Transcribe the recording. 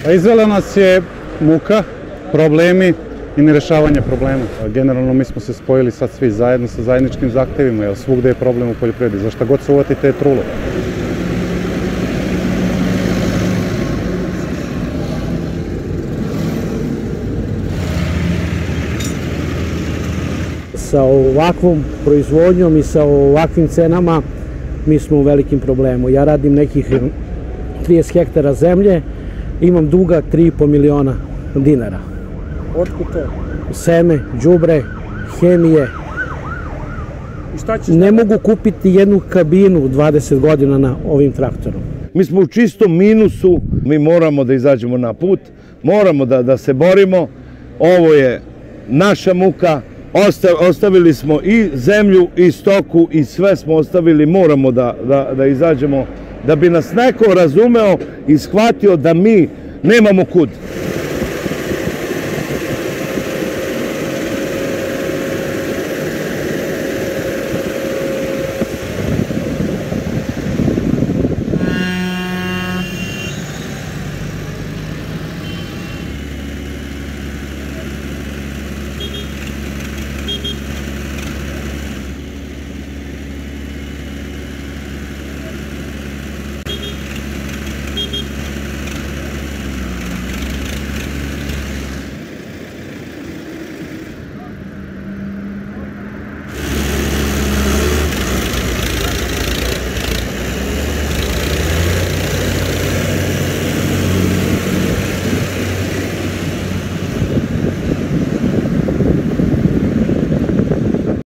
Izvela nas je muka, problemi i nerešavanje problema. Generalno mi smo se spojili sad svi zajedno sa zajedničkim zahtevima, jer svugde je problem u poljoprivredi. Za šta god se uvatite je trulo. Sa ovakvom proizvodnjom i sa ovakvim cenama mi smo u velikim problemu. Ja radim nekih 30 hektara zemlje, imam duga 3,5 miliona dinara. Otkud to? Seme, đubre, hemije. Ne mogu kupiti jednu kabinu 20 godina na ovim traktorom. Mi smo u čistom minusu, mi moramo da izađemo na put, moramo da se borimo. Ovo je naša muka, ostavili smo i zemlju i stoku i sve smo ostavili, moramo da izađemo, da bi nas neko razumeo i shvatio da mi nemamo kud.